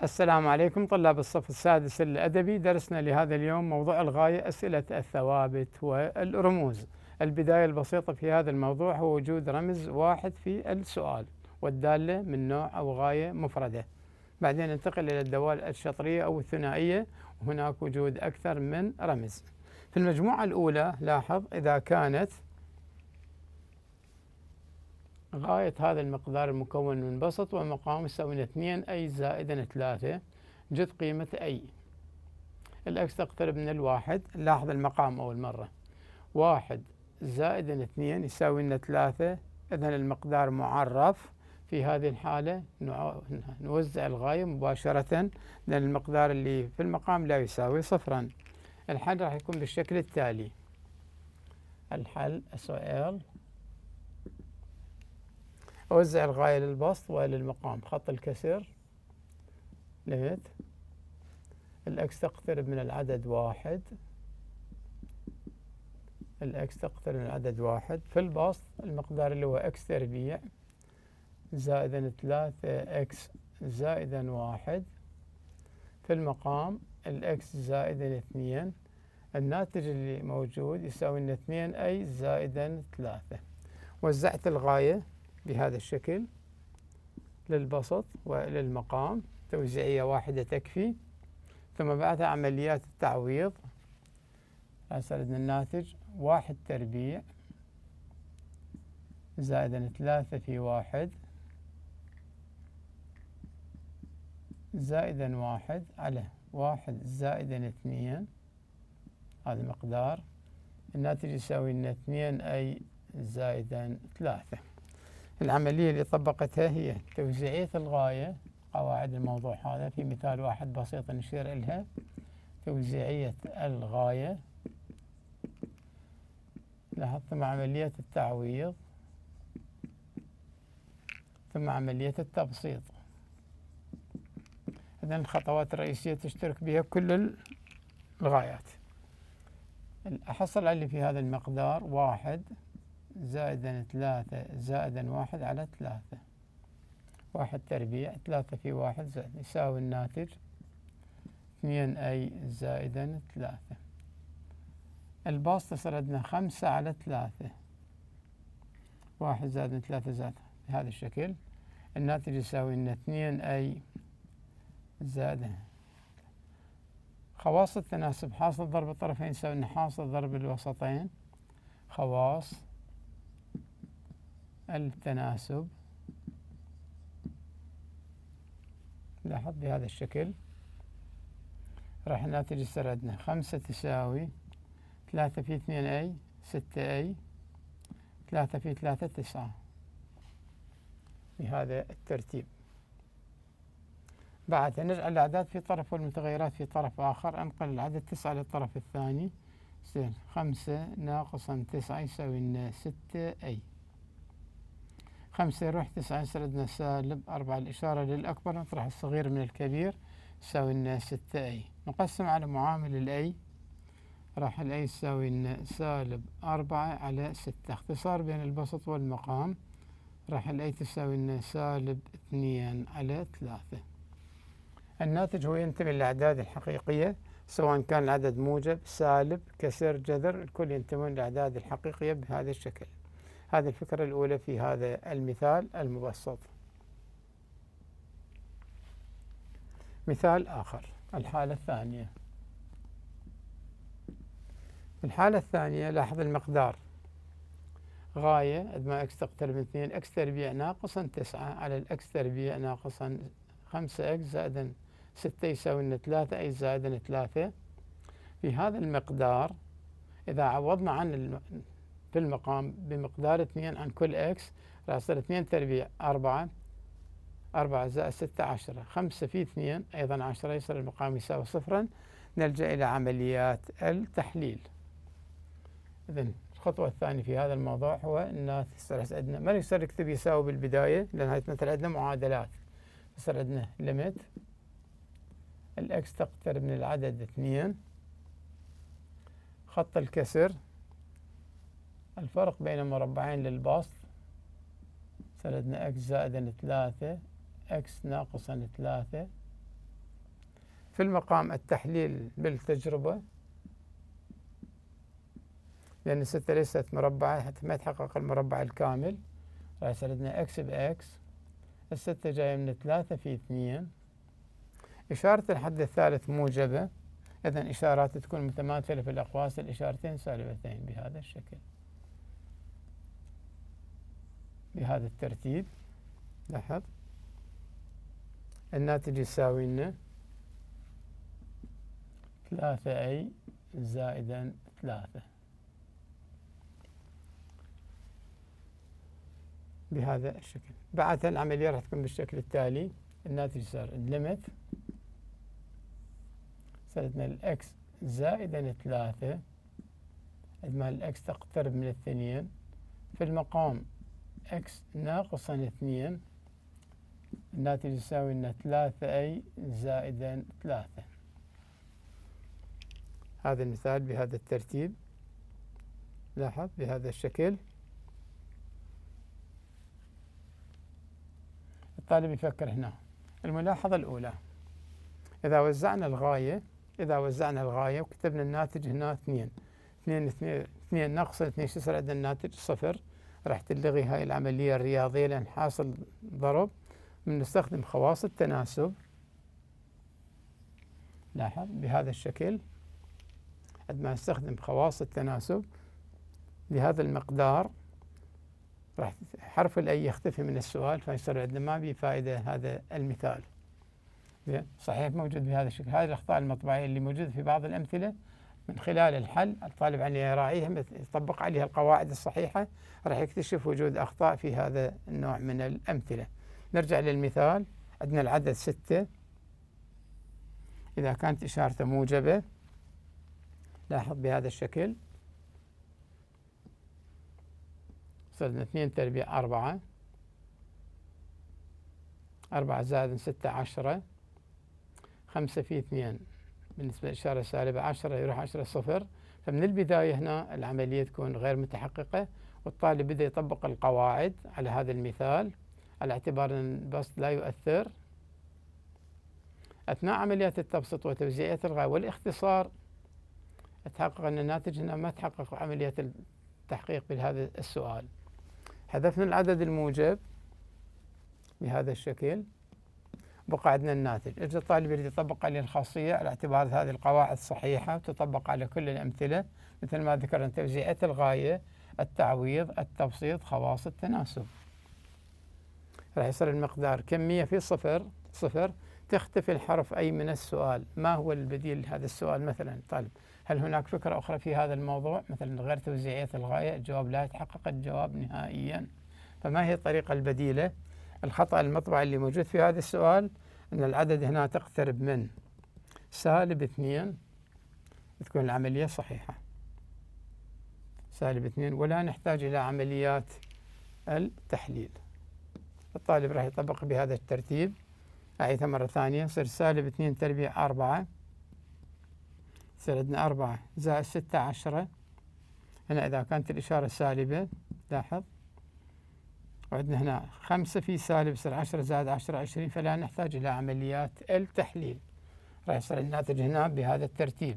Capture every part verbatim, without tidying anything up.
السلام عليكم طلاب الصف السادس الأدبي. درسنا لهذا اليوم موضوع الغاية، أسئلة الثوابت والرموز. البداية البسيطة في هذا الموضوع هو وجود رمز واحد في السؤال والدالة من نوع أو غاية مفردة. بعدين ننتقل إلى الدوال الشطرية أو الثنائية، وهناك وجود أكثر من رمز. في المجموعة الأولى لاحظ إذا كانت غاية هذا المقدار المكون من بسط ومقام يساوي اثنين أي زائدا ثلاثة، جد قيمة أي. الأكس تقترب من الواحد. لاحظ المقام أول مرة، واحد زائدا اثنين يساوي لنا ثلاثة، إذن المقدار معرف. في هذه الحالة نوزع الغاية مباشرة لأن المقدار اللي في المقام لا يساوي صفرا. الحل راح يكون بالشكل التالي. الحل السؤال أوزع الغاية للبسط وللمقام. خط الكسر ليميت. الأكس تقترب من العدد واحد. الأكس تقترب من العدد واحد. في البسط المقدار اللي هو أكس تربيع زائدا ثلاثة أكس زائدا واحد. في المقام الأكس زائدا اثنين. الناتج اللي موجود يساوي لنا اثنين أي زائدا ثلاثة. وزعت الغاية بهذا الشكل للبسط وللمقام، توزيعية واحدة تكفي. ثم بعدها عمليات التعويض. أسردنا الناتج واحد تربيع زائدا ثلاثة في واحد زائدا واحد على واحد زائدا اثنين. هذا مقدار. الناتج يساوي لنا اثنين أي زائدا ثلاثة. العملية اللي طبقتها هي توزيعية الغاية، قواعد الموضوع هذا في مثال واحد بسيط نشير إلها. توزيعية الغاية، لاحظ، ثم عملية التعويض، ثم عملية التبسيط. إذن الخطوات الرئيسية تشترك بها كل الغايات. أحصل على اللي في هذا المقدار واحد زائدا ثلاثة زائدا واحد على ثلاثة. واحد تربيع، ثلاثة في واحد زائد يساوي الناتج اثنين أي زائدا ثلاثة. البسط صار عندنا خمسة على ثلاثة. واحد زائدا ثلاثة زائد بهذا الشكل. الناتج يساوي لنا اثنين أي زائدا. خواص التناسب، حاصل ضرب الطرفين يساوي لنا حاصل ضرب الوسطين. خواص التناسب لاحظ بهذا الشكل. راح الناتج يصير عندنا خمسة تساوي ثلاثة في اثنين أي ستة أي، ثلاثة في ثلاثة تسعة، بهذا الترتيب. بعدها نجعل الأعداد في طرف والمتغيرات في طرف آخر. أنقل العدد تسعة للطرف الثاني. يصير خمسة ناقصا تسعة يساوي لنا ستة أي. خمسة يروح تسعة يصير عندنا سالب أربعة. الإشارة للأكبر، نطرح الصغير من الكبير، يساوي لنا ستة أي. نقسم على معامل الأي، راح الأي يساوي لنا سالب أربعة على ستة. اختصار بين البسط والمقام، راح الأي تساوي لنا سالب اثنين على ثلاثة. الناتج هو ينتمي للأعداد الحقيقية، سواء كان العدد موجب سالب كسر جذر، الكل ينتمون للأعداد الحقيقية بهذا الشكل. هذه الفكرة الأولى في هذا المثال المبسط. مثال آخر، الحالة الثانية. في الحالة الثانية لاحظ المقدار غاية قد ما اكس تقترب من اثنين، اكس تربيع ناقصا تسعة على الاكس تربيع ناقصا خمسة اكس زائدا ستة يساوي لنا ثلاثة اي زائدا ثلاثة. في هذا المقدار إذا عوضنا عن في المقام بمقدار اثنين عن كل اكس، راح يصير اثنين تربيع أربعة، أربعة زائد ستة عشرة، خمسة في اثنين أيضا عشرة، يصير المقام يساوي صفرا. نلجأ إلى عمليات التحليل. إذن الخطوة الثانية في هذا الموضوع هو أن يصير عندنا، ما يصير نكتب يساوي بالبداية لأن هاي مثل عندنا معادلات. يصير عندنا ليميت الإكس تقترب من العدد اثنين. خط الكسر، الفرق بين مربعين للبسط، صار عندنا اكس زائدا ثلاثة اكس ناقصا ثلاثة في المقام التحليل بالتجربة، لأن الستة ليست مربعة حتى ما يتحقق المربع الكامل، راح يصير عندنا إكس بإكس، الستة جاية من ثلاثة في اثنين، إشارة الحد الثالث موجبة، إذن إشارات تكون متماثلة في الأقواس، الإشارتين سالبتين بهذا الشكل بهذا الترتيب. لاحظ الناتج يساوي لنا ثلاثة أي زائدا ثلاثة بهذا الشكل. بعد العملية راح تكون بالشكل التالي، الناتج صار الليمت صارتنا الإكس زائدا ثلاثة، عندما الإكس تقترب من الاثنين، في المقام إكس ناقصا اثنين، الناتج يساوي لنا ثلاثة أي زائدا ثلاثة. هذا المثال بهذا الترتيب، لاحظ بهذا الشكل. الطالب يفكر هنا. الملاحظة الأولى، إذا وزعنا الغاية إذا وزعنا الغاية وكتبنا الناتج هنا اثنين، اثنين اثنين اثنين ناقص اثنين، شو يصير عندنا الناتج؟ صفر. راح تلغي هاي العملية الرياضية لأن حاصل ضرب، بنستخدم خواص التناسب. لاحظ بهذا الشكل، عندما نستخدم خواص التناسب بهذا المقدار راح حرف الأي يختفي من السؤال، فيصير عندنا ما به فائدة هذا المثال. صحيح موجود بهذا الشكل. هذه الأخطاء المطبعية اللي موجودة في بعض الأمثلة، من خلال الحل الطالب أن يراعيها يطبق عليها القواعد الصحيحة، راح يكتشف وجود أخطاء في هذا النوع من الأمثلة. نرجع للمثال، عندنا العدد ستة، إذا كانت إشارته موجبة لاحظ بهذا الشكل، صرنا اثنين تربيع أربعة، أربعة زائد ستة عشرة، خمسة في اثنين بالنسبة للإشارة سالبة عشرة، يروح عشرة صفر. فمن البداية هنا العملية تكون غير متحققة، والطالب بدأ يطبق القواعد على هذا المثال على اعتبار أن البسط لا يؤثر. أثناء عمليات التبسيط وتوزيعية الغاية والاختصار تحقق أن الناتج هنا ما تحقق عملية التحقيق بهذا السؤال. حذفنا العدد الموجب بهذا الشكل، بقى عندنا الناتج. إذا الطالب يريد يطبق عليه الخاصية على اعتبار هذه القواعد صحيحة وتطبق على كل الأمثلة مثل ما ذكرنا: توزيعية الغاية، التعويض، التبسيط، خواص التناسب. راح يصير المقدار كمية في صفر صفر، تختفي الحرف أي من السؤال. ما هو البديل لهذا السؤال مثلا؟ طالب هل هناك فكرة أخرى في هذا الموضوع مثلا غير توزيعية الغاية؟ الجواب لا يتحقق الجواب نهائيا. فما هي الطريقة البديلة؟ الخطأ المطبعي اللي موجود في هذا السؤال أن العدد هنا تقترب من سالب اثنين، تكون العملية صحيحة سالب اثنين، ولا نحتاج إلى عمليات التحليل. الطالب راح يطبق بهذا الترتيب. أعيدها مرة ثانية، يصير سالب اثنين تربيع أربعة، يصير عندنا أربعة زائد ستة عشرة. هنا إذا كانت الإشارة سالبة لاحظ، وعندنا هنا خمسة في سالب، يصير عشرة زائد عشرة عشرين، فلا نحتاج إلى عمليات التحليل. راح يصير الناتج هنا بهذا الترتيب.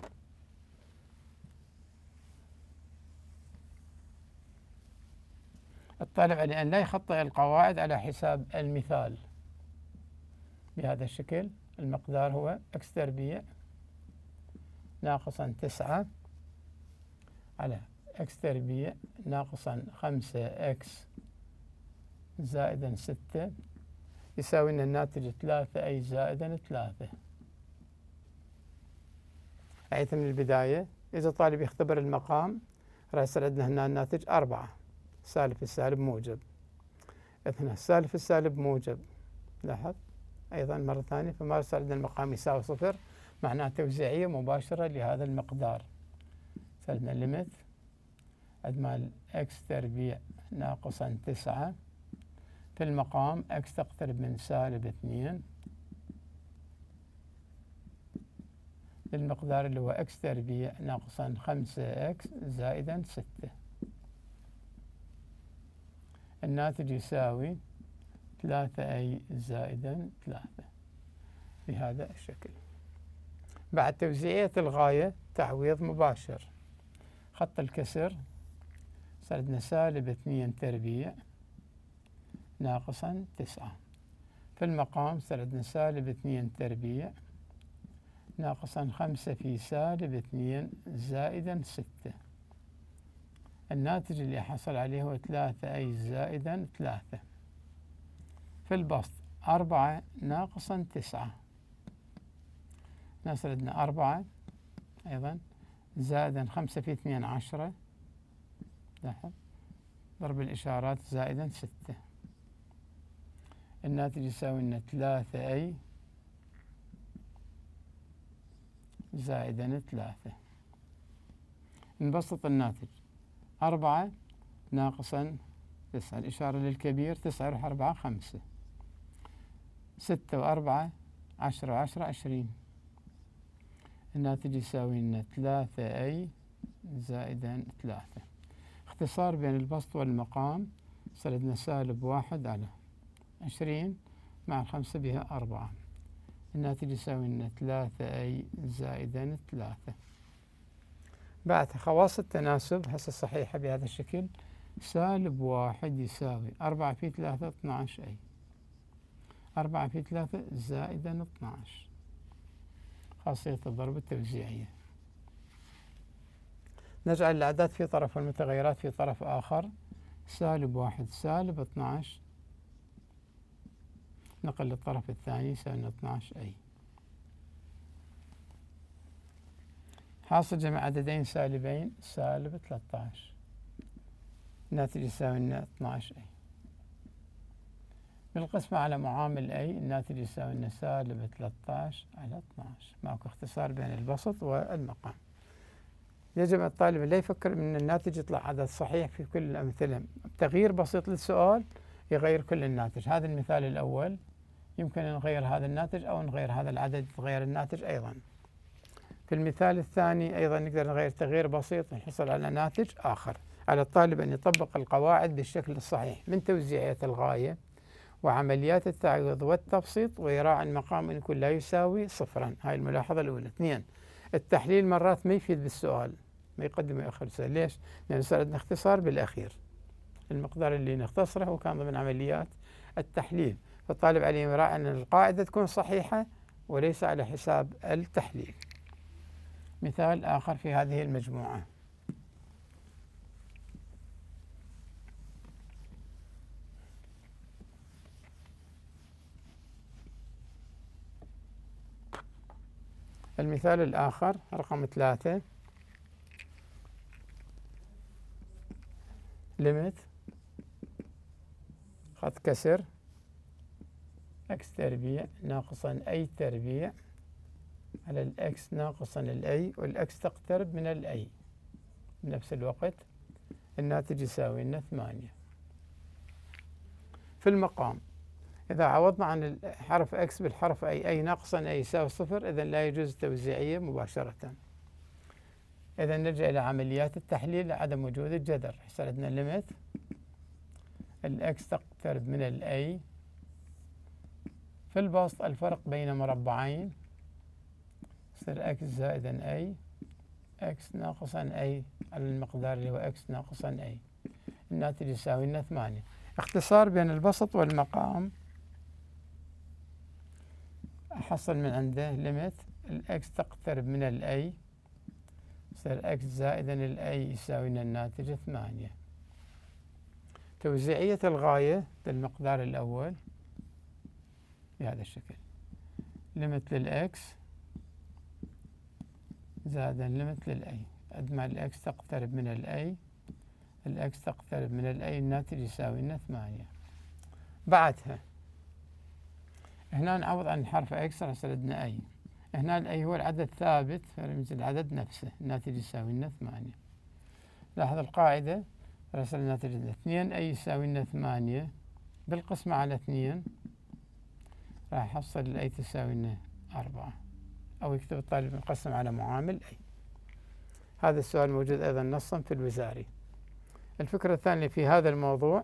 الطالب عليه أن لا يخطئ القواعد على حساب المثال بهذا الشكل. المقدار هو إكس تربيع ناقصا تسعة على إكس تربيع ناقصا خمسة إكس زائدا ستة، يساوي لنا الناتج ثلاثة أي زائدا ثلاثة. أعيد من البداية، إذا الطالب يختبر المقام راح يصير عندنا هنا الناتج أربعة، سالب في السالب موجب، هنا السالب في السالب موجب. لاحظ أيضا مرة ثانية، فما صار عندنا المقام يساوي صفر، معناه توزيعية مباشرة لهذا المقدار. سالبنا الليمت عندما إكس تربيع ناقصا تسعة، في المقام إكس تقترب من سالب اثنين، للمقدار اللي هو إكس تربيع ناقصا خمسة إكس زائدا ستة. الناتج يساوي ثلاثة أي زائدا ثلاثة بهذا الشكل. بعد توزيعية الغاية تعويض مباشر. خط الكسر صار عندنا سالب اثنين تربيع ناقصا تسعة. في المقام صار عندنا سالب اثنين تربيع ناقصا خمسة في سالب اثنين زائدا ستة. الناتج اللي حصل عليه هو ثلاثة أي زائدا ثلاثة. في البسط أربعة ناقصا تسعة، نصل عندنا أربعة أيضا زائدا خمسة في اثنين عشرة، لاحظ ضرب الإشارات زائدا ستة. الناتج يساوي لنا ثلاثة أي زائدا ثلاثة. نبسط الناتج أربعة ناقصا تسعة، الإشارة للكبير، تسعة يروح أربعة خمسة، ستة وأربعة عشرة وعشرة عشرين. الناتج يساوي لنا ثلاثة أي زائدا ثلاثة. اختصار بين البسط والمقام صار عندنا سالب واحد على عشرين مع الخمسة بها أربعة. الناتج يساوي لنا ثلاثة أي زائدا ثلاثة. بعد خواص التناسب هسه صحيحة بهذا الشكل، سالب واحد يساوي أربعة في ثلاثة اثناعش أي، أربعة في ثلاثة زائدا اثناعش، خاصية الضرب التوزيعية. نجعل الأعداد في طرف والمتغيرات في طرف آخر، سالب واحد سالب اثناعش، نقل للطرف الثاني يساوي اثناعش أي. حاصل جمع عددين سالبين سالب ثلاثة عشر، الناتج يساوي لنا اثناعش أي. بالقسمة على معامل أي الناتج يساوي لنا سالب ثلاثة عشر على اثناعش. ماكو اختصار بين البسط والمقام. يجب الطالب لا يفكر ان الناتج يطلع عدد صحيح في كل الأمثلة، تغيير بسيط للسؤال يغير كل الناتج. هذا المثال الأول يمكن أن نغير هذا الناتج أو نغير هذا العدد يتغير الناتج أيضا. في المثال الثاني أيضا نقدر نغير تغيير بسيط نحصل على ناتج آخر. على الطالب أن يطبق القواعد بالشكل الصحيح من توزيعية الغاية وعمليات التعويض والتبسيط، ويراعي المقام أن يكون لا يساوي صفرا. هاي الملاحظة الأولى. اثنين، التحليل مرات ما يفيد بالسؤال، ما يقدم ويأخر السؤال. ليش؟ لأن صار عندنا اختصار بالأخير، المقدار اللي نختصره هو كان ضمن عمليات التحليل، فالطالب عليه يراعي أن القاعدة تكون صحيحة وليس على حساب التحليل. مثال آخر في هذه المجموعة، المثال الآخر رقم ثلاثة، ليميت خط كسر اكس تربيع ناقصا اي تربيع على الاكس ناقصا الاي، والاكس تقترب من الاي بنفس الوقت. الناتج يساوي لنا ثمانية. في المقام إذا عوضنا عن الحرف اكس بالحرف اي، اي ناقصا اي يساوي صفر، إذا لا يجوز التوزيعية مباشرة. إذا نرجع إلى عمليات التحليل لعدم وجود الجذر. يصير عندنا ليميت الاكس تقترب من الاي، في البسط الفرق بين مربعين يصير اكس زائدا اي، اكس ناقصا اي على المقدار اللي هو اكس ناقصا اي. الناتج يساوي لنا ثمانية. اختصار بين البسط والمقام أحصل من عنده ليميت الإكس تقترب من الأي، يصير إكس زائدا الأي يساوي لنا الناتج ثمانية. توزيعية الغاية للمقدار الأول بهذا الشكل، ليميت للإكس زائدا ليميت للأي، قد ما الإكس تقترب من الأي الإكس تقترب من الأي، الناتج يساوي لنا ثمانية. بعدها هنا نعوض عن حرف اكس راح يصير عندنا اي، هنا الاي هو العدد ثابت فرمز العدد نفسه، الناتج يساوي لنا ثمانية. لاحظ القاعدة راح يصير الناتج عندنا اثنين اي يساوي لنا ثمانية، بالقسمة على اثنين راح يحصل الاي تساوي لنا أربعة، أو يكتب الطالب مقسم على معامل اي. هذا السؤال موجود أيضا نصا في الوزاري. الفكرة الثانية في هذا الموضوع،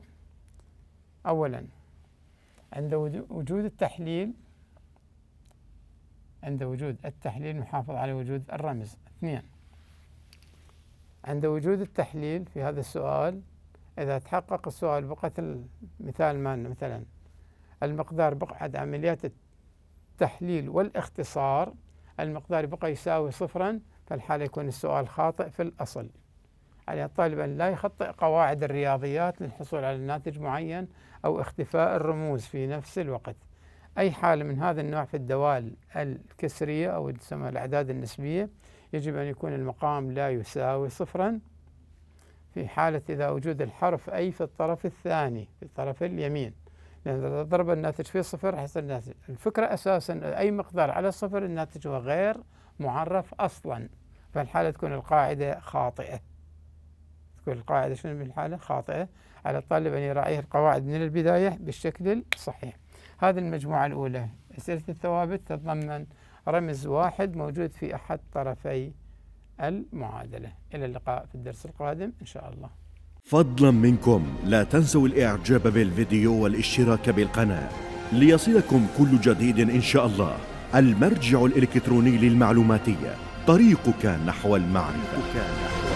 أولا عند وجود التحليل عند وجود التحليل نحافظ على وجود الرمز. اثنين، عند وجود التحليل في هذا السؤال إذا تحقق السؤال بقت المثال مالنا مثلا المقدار بقعد عمليات التحليل والاختصار المقدار بقى يساوي صفرا، فالحالة يكون السؤال خاطئ في الأصل. على الطالب أن لا يخطئ قواعد الرياضيات للحصول على ناتج معين أو اختفاء الرموز في نفس الوقت. أي حالة من هذا النوع في الدوال الكسرية أو تسمى الأعداد النسبية يجب أن يكون المقام لا يساوي صفرا. في حالة إذا وجود الحرف أي في الطرف الثاني في الطرف اليمين، لأن إذا ضرب الناتج في صفر يحصل الناتج. الفكرة أساسا أي مقدار على الصفر الناتج هو غير معرف أصلا، فالحالة تكون القاعدة خاطئة. تكون القاعدة شنو بالحالة خاطئة. على الطالب أن يراعي القواعد من البداية بالشكل الصحيح. هذه المجموعة الأولى. أسئلة الثوابت تتضمن رمز واحد موجود في أحد طرفي المعادلة. إلى اللقاء في الدرس القادم إن شاء الله. فضلا منكم لا تنسوا الإعجاب بالفيديو والاشتراك بالقناة ليصلكم كل جديد إن شاء الله. المرجع الإلكتروني للمعلوماتية، طريقك نحو المعرفة.